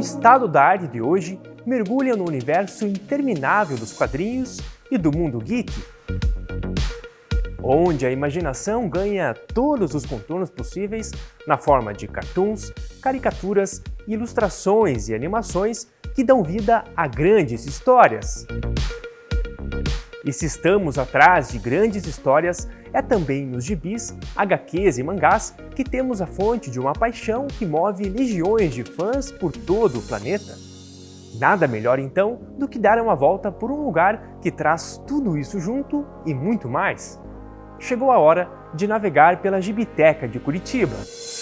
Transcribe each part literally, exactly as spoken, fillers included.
Estado da Arte de hoje mergulha no universo interminável dos quadrinhos e do mundo geek, onde a imaginação ganha todos os contornos possíveis na forma de cartoons, caricaturas, ilustrações e animações que dão vida a grandes histórias. E se estamos atrás de grandes histórias, é também nos gibis, agá quês e mangás que temos a fonte de uma paixão que move legiões de fãs por todo o planeta. Nada melhor então do que dar uma volta por um lugar que traz tudo isso junto e muito mais. Chegou a hora de navegar pela Gibiteca de Curitiba.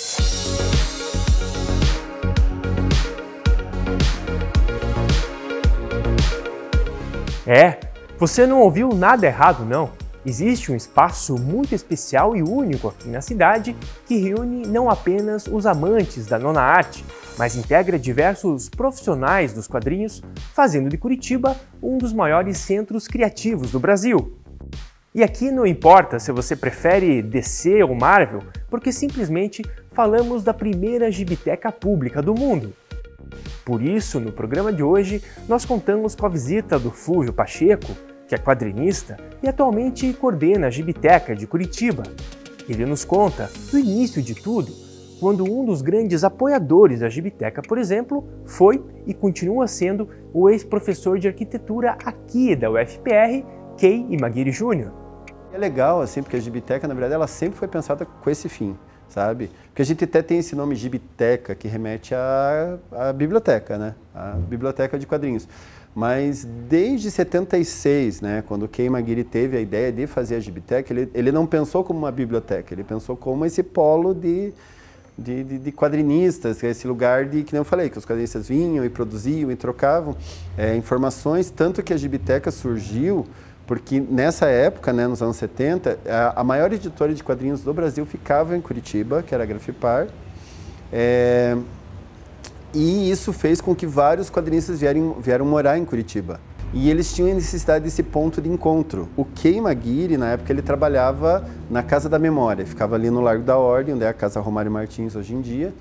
É, você não ouviu nada errado não. Existe um espaço muito especial e único aqui na cidade que reúne não apenas os amantes da nona arte, mas integra diversos profissionais dos quadrinhos, fazendo de Curitiba um dos maiores centros criativos do Brasil. E aqui não importa se você prefere D C ou Marvel, porque simplesmente falamos da primeira gibiteca pública do mundo. Por isso, no programa de hoje, nós contamos com a visita do Fúvio Pacheco, que é quadrinista e atualmente coordena a Gibiteca de Curitiba. Ele nos conta do início de tudo, quando um dos grandes apoiadores da Gibiteca, por exemplo, foi e continua sendo o ex-professor de arquitetura aqui da U F P R, Kei Imagiri Júnior É legal, assim, porque a Gibiteca, na verdade, ela sempre foi pensada com esse fim, sabe? Porque a gente até tem esse nome Gibiteca, que remete à, à biblioteca, né? A biblioteca de quadrinhos. Mas desde setenta e seis, né, quando o Kei Imagiri teve a ideia de fazer a Gibiteca, ele, ele não pensou como uma biblioteca, ele pensou como esse polo de, de, de, de quadrinistas, esse lugar de, que nem eu falei, que os quadrinistas vinham e produziam e trocavam é, informações, tanto que a Gibiteca surgiu porque nessa época, né, nos anos setenta, a, a maior editora de quadrinhos do Brasil ficava em Curitiba, que era a Grafipar, é, e isso fez com que vários quadrinistas vieram, vieram morar em Curitiba. E eles tinham a necessidade desse ponto de encontro. O Kei Imagiri, na época, ele trabalhava na Casa da Memória, ficava ali no Largo da Ordem, onde é a Casa Romário Martins hoje em dia,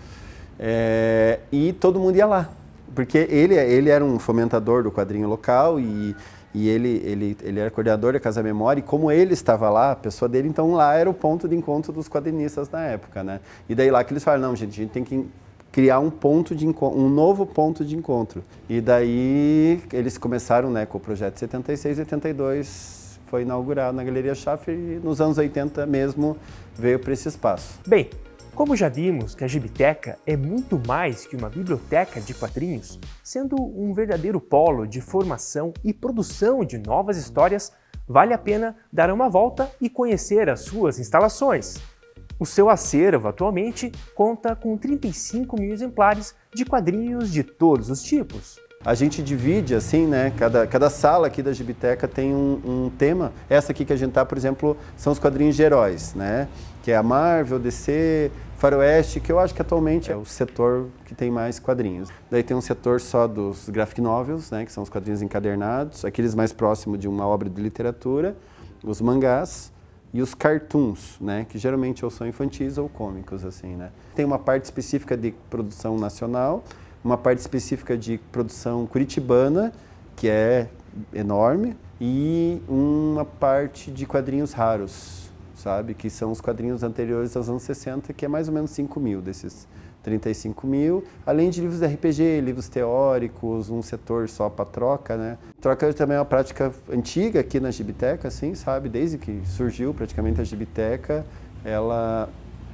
é, e todo mundo ia lá, porque ele, ele era um fomentador do quadrinho local e, e ele, ele, ele era coordenador da Casa da Memória, e como ele estava lá, a pessoa dele, então lá era o ponto de encontro dos quadrinistas na época, né? E daí lá que eles falaram, não, gente, a gente tem que criar um ponto de um novo ponto de encontro. E daí eles começaram, né, com o projeto setenta e seis e oitenta e dois foi inaugurado na Galeria Schaffer e nos anos oitenta mesmo veio para esse espaço. Bem, como já vimos que a Gibiteca é muito mais que uma biblioteca de quadrinhos, sendo um verdadeiro polo de formação e produção de novas histórias, vale a pena dar uma volta e conhecer as suas instalações. O seu acervo atualmente conta com trinta e cinco mil exemplares de quadrinhos de todos os tipos. A gente divide assim, né? Cada, cada sala aqui da Gibiteca tem um, um tema. Essa aqui que a gente tá, por exemplo, são os quadrinhos de heróis, né? Que é a Marvel, D C, Faroeste, que eu acho que atualmente é o setor que tem mais quadrinhos. Daí tem um setor só dos graphic novels, né? Que são os quadrinhos encadernados, aqueles mais próximos de uma obra de literatura, os mangás, e os cartoons, né, que geralmente ou são infantis ou cômicos, assim, né. Tem uma parte específica de produção nacional, uma parte específica de produção curitibana, que é enorme, e uma parte de quadrinhos raros, sabe, que são os quadrinhos anteriores aos anos sessenta, que é mais ou menos cinco mil desses trinta e cinco mil, além de livros de R P G, livros teóricos, um setor só para troca, né. Troca também é uma prática antiga aqui na Gibiteca, assim, sabe, desde que surgiu praticamente a Gibiteca, ela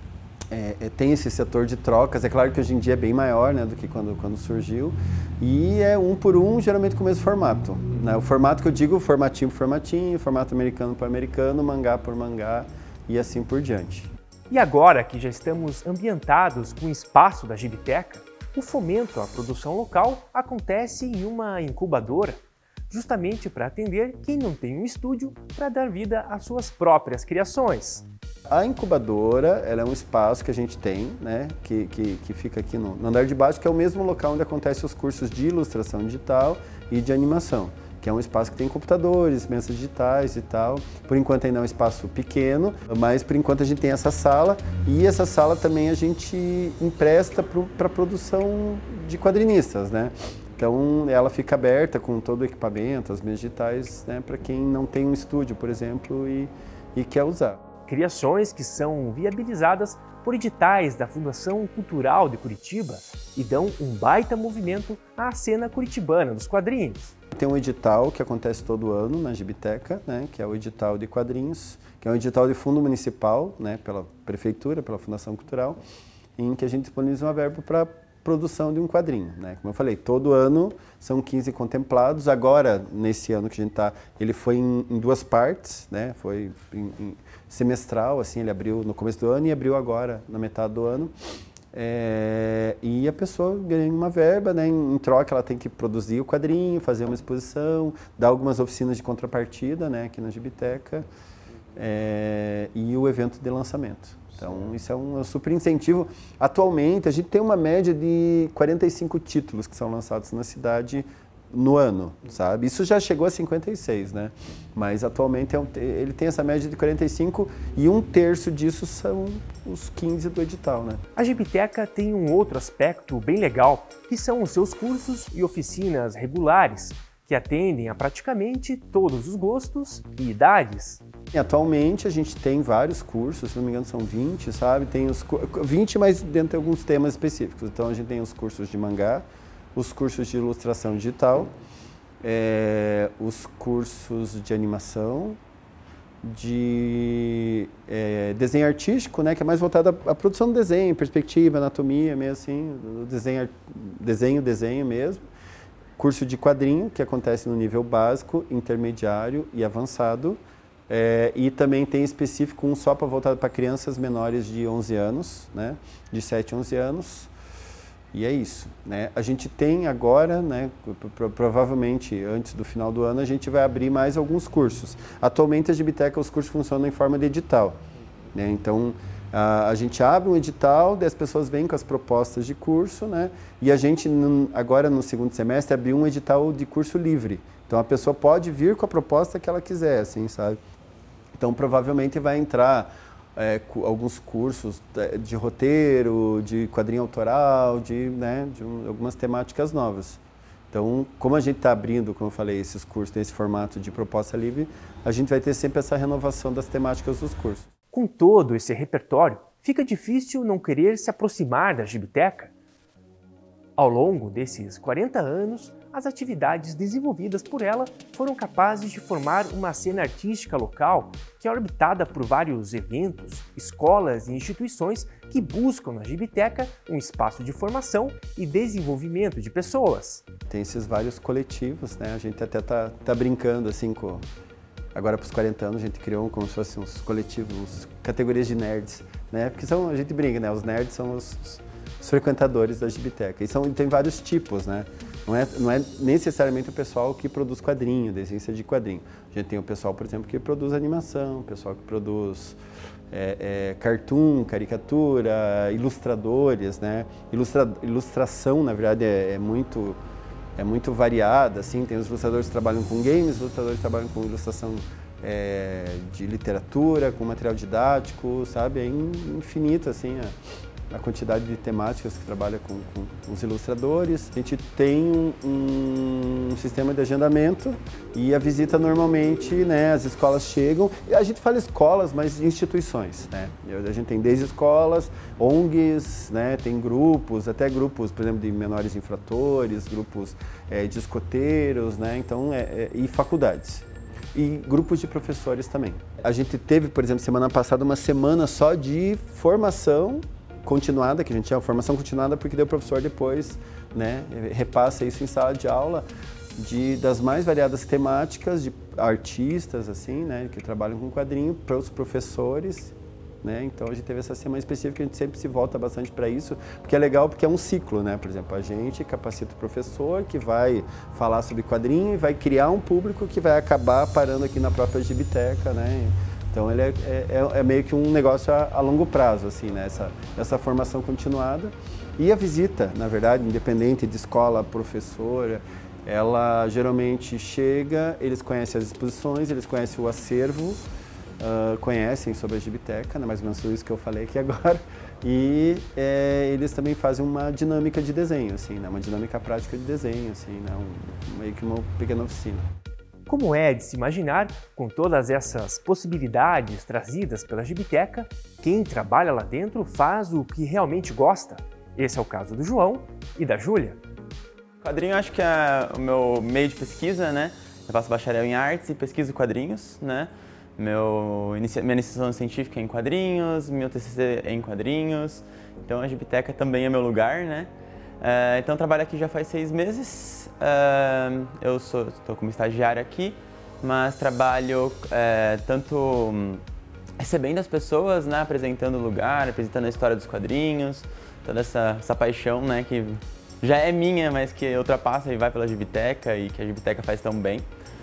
é, é, tem esse setor de trocas, é claro que hoje em dia é bem maior, né, do que quando, quando surgiu, e é um por um, geralmente com o mesmo formato, né, o formato que eu digo, formatinho por formatinho, formato americano por americano, mangá por mangá, e assim por diante. E agora que já estamos ambientados com o espaço da Gibiteca, o fomento à produção local acontece em uma incubadora, justamente para atender quem não tem um estúdio para dar vida às suas próprias criações. A incubadora, ela é um espaço que a gente tem, né, que, que, que fica aqui no, no andar de baixo, que é o mesmo local onde acontecem os cursos de ilustração digital e de animação, que é um espaço que tem computadores, mesas digitais e tal. Por enquanto ainda é um espaço pequeno, mas por enquanto a gente tem essa sala, e essa sala também a gente empresta para a produção de quadrinistas, né? Então ela fica aberta com todo o equipamento, as mesas digitais, né, para quem não tem um estúdio, por exemplo, e, e quer usar. Criações que são viabilizadas por editais da Fundação Cultural de Curitiba e dão um baita movimento à cena curitibana dos quadrinhos. Tem um edital que acontece todo ano na Gibiteca, né, que é o edital de quadrinhos, que é um edital de fundo municipal, né, pela prefeitura, pela Fundação Cultural, em que a gente disponibiliza uma verba para produção de um quadrinho, né? Como eu falei, todo ano são quinze contemplados. Agora, nesse ano que a gente está, ele foi em, em duas partes, né? Foi em, em semestral, assim, ele abriu no começo do ano e abriu agora na metade do ano. É, e a pessoa ganha uma verba, né? Em, em troca ela tem que produzir o quadrinho, fazer uma exposição, dar algumas oficinas de contrapartida, né? Aqui na Gibiteca, é, e o evento de lançamento. Então, isso é um, é um super incentivo. Atualmente, a gente tem uma média de quarenta e cinco títulos que são lançados na cidade no ano, sabe? Isso já chegou a cinquenta e seis, né? Mas, atualmente, é um, ele tem essa média de quarenta e cinco e um terço disso são os quinze do edital, né? A Gibiteca tem um outro aspecto bem legal, que são os seus cursos e oficinas regulares, que atendem a praticamente todos os gostos e idades. E atualmente a gente tem vários cursos, se não me engano são vinte, sabe? Tem os vinte, mas dentro de alguns temas específicos. Então a gente tem os cursos de mangá, os cursos de ilustração digital, é, os cursos de animação, de é, desenho artístico, né? Que é mais voltado à, à produção do desenho, perspectiva, anatomia, mesmo assim, desenho, desenho, desenho mesmo. Curso de quadrinho, que acontece no nível básico, intermediário e avançado. É, e também tem específico um só para voltado para crianças menores de onze anos, né? De sete a onze anos. E é isso, né? A gente tem agora, né, provavelmente antes do final do ano, a gente vai abrir mais alguns cursos. Atualmente a Gibiteca, os cursos funcionam em forma de edital, né? Então, a, a gente abre um edital, daí as pessoas vêm com as propostas de curso, né? E a gente, agora no segundo semestre, abriu um edital de curso livre. Então, a pessoa pode vir com a proposta que ela quiser, assim, sabe? Então, provavelmente vai entrar é, alguns cursos de roteiro, de quadrinho autoral, de, né, de um, algumas temáticas novas. Então, como a gente está abrindo, como eu falei, esses cursos nesse formato de proposta livre, a gente vai ter sempre essa renovação das temáticas dos cursos. Com todo esse repertório, fica difícil não querer se aproximar da Gibiteca. Ao longo desses quarenta anos, as atividades desenvolvidas por ela foram capazes de formar uma cena artística local que é orbitada por vários eventos, escolas e instituições que buscam na Gibiteca um espaço de formação e desenvolvimento de pessoas. Tem esses vários coletivos, né? A gente até tá, tá brincando assim com... Agora, para os quarenta anos, a gente criou como se fossem uns coletivos, uns categorias de nerds, né? Porque são, a gente brinca, né? Os nerds são os, os frequentadores da Gibiteca. E são, tem vários tipos, né? Não é, não é necessariamente o pessoal que produz quadrinho, desenho de quadrinho. A gente tem o pessoal, por exemplo, que produz animação, o pessoal que produz é, é, cartoon, caricatura, ilustradores, né? Ilustra, ilustração, na verdade, é, é muito... É muito variada, assim, tem os ilustradores que trabalham com games, os ilustradores que trabalham com ilustração é, de literatura, com material didático, sabe? É infinito, assim, a, a quantidade de temáticas que trabalha com, com os ilustradores. A gente tem um, um sistema de agendamento e a visita normalmente, né, as escolas chegam, e a gente fala escolas, mas instituições, né? A gente tem desde escolas, O N Gs, né, tem grupos, até grupos, por exemplo, de menores infratores, grupos é, de escoteiros, né, então, é, é, e faculdades. E grupos de professores também. A gente teve, por exemplo, semana passada, uma semana só de formação continuada, que a gente chama formação continuada porque daí o professor depois, né, repassa isso em sala de aula, de, das mais variadas temáticas, de artistas, assim, né, que trabalham com quadrinho, para os professores, né, então a gente teve essa semana específica, a gente sempre se volta bastante para isso, porque é legal, porque é um ciclo, né, por exemplo, a gente capacita o professor que vai falar sobre quadrinho e vai criar um público que vai acabar parando aqui na própria Gibiteca, né. Então, ele é, é, é meio que um negócio a, a longo prazo, assim, né? essa, essa formação continuada. E a visita, na verdade, independente de escola, professora, ela geralmente chega, eles conhecem as exposições, eles conhecem o acervo, uh, conhecem sobre a Gibiteca, né, mais ou menos isso que eu falei aqui agora, e é, eles também fazem uma dinâmica de desenho, assim, né, uma dinâmica prática de desenho, assim, né, um, meio que uma pequena oficina. Como é de se imaginar, com todas essas possibilidades trazidas pela Gibiteca, quem trabalha lá dentro faz o que realmente gosta. Esse é o caso do João e da Júlia. Quadrinho acho que é o meu meio de pesquisa, né? Eu faço bacharel em artes e pesquiso quadrinhos, né? Meu, minha iniciação científica é em quadrinhos, meu T C C é em quadrinhos, então a Gibiteca também é meu lugar, né? Uh, então eu trabalho aqui já faz seis meses, uh, eu estou como estagiário aqui, mas trabalho uh, tanto um, recebendo as pessoas, né? Apresentando o lugar, apresentando a história dos quadrinhos, toda essa, essa paixão, né? Que já é minha, mas que ultrapassa e vai pela Gibiteca e que a Gibiteca faz tão bem.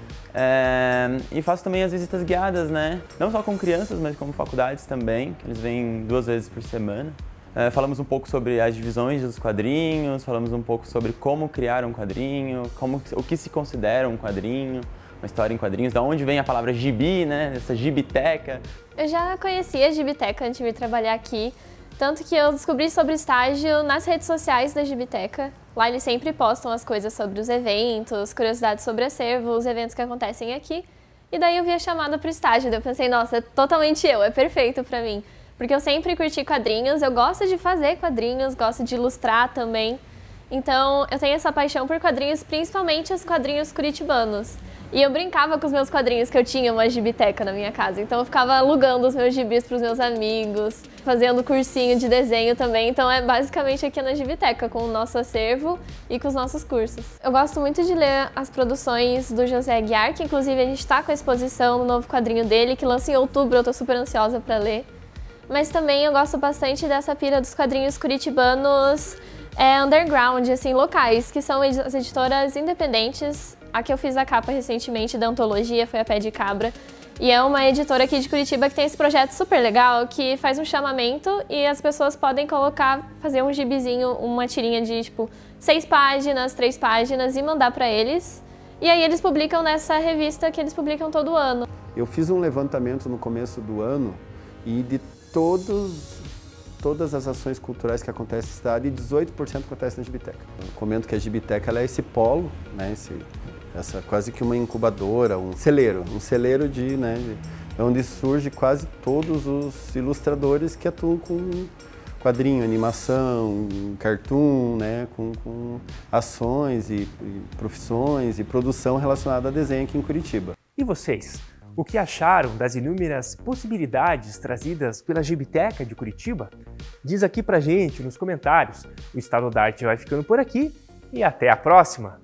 É, e faço também as visitas guiadas, né? Não só com crianças, mas com faculdades também, que eles vêm duas vezes por semana. É, falamos um pouco sobre as divisões dos quadrinhos, falamos um pouco sobre como criar um quadrinho, como, o que se considera um quadrinho, uma história em quadrinhos, da onde vem a palavra gibi, né? Essa Gibiteca. Eu já conhecia a Gibiteca antes de vir trabalhar aqui. Tanto que eu descobri sobre o estágio nas redes sociais da Gibiteca. Lá eles sempre postam as coisas sobre os eventos, curiosidades sobre acervo, os eventos que acontecem aqui. E daí eu vi a chamada para o estágio, daí eu pensei, nossa, é totalmente eu, é perfeito para mim. Porque eu sempre curti quadrinhos, eu gosto de fazer quadrinhos, gosto de ilustrar também. Então eu tenho essa paixão por quadrinhos, principalmente os quadrinhos curitibanos. E eu brincava com os meus quadrinhos, que eu tinha uma gibiteca na minha casa. Então eu ficava alugando os meus gibis para os meus amigos, fazendo cursinho de desenho também. Então é basicamente aqui na Gibiteca, com o nosso acervo e com os nossos cursos. Eu gosto muito de ler as produções do José Aguiar, que inclusive a gente está com a exposição no novo quadrinho dele, que lança em outubro, eu estou super ansiosa para ler. Mas também eu gosto bastante dessa pira dos quadrinhos curitibanos é, underground, assim, locais, que são as editoras independentes. A que eu fiz a capa recentemente da antologia foi a Pé de Cabra. E é uma editora aqui de Curitiba que tem esse projeto super legal, que faz um chamamento e as pessoas podem colocar, fazer um gibizinho, uma tirinha de tipo seis páginas, três páginas e mandar para eles. E aí eles publicam nessa revista que eles publicam todo ano. Eu fiz um levantamento no começo do ano e de todos, todas as ações culturais que acontecem na cidade, dezoito por cento acontece na Gibiteca. Eu comento que a Gibiteca ela é esse polo, né, esse, essa quase que uma incubadora, um celeiro, um celeiro de, né, de, onde surge quase todos os ilustradores que atuam com quadrinho, animação, cartoon, né, com, com ações e, e profissões e produção relacionada a desenho aqui em Curitiba. E vocês? O que acharam das inúmeras possibilidades trazidas pela Gibiteca de Curitiba? Diz aqui pra gente nos comentários. O Estado da Arte vai ficando por aqui e até a próxima!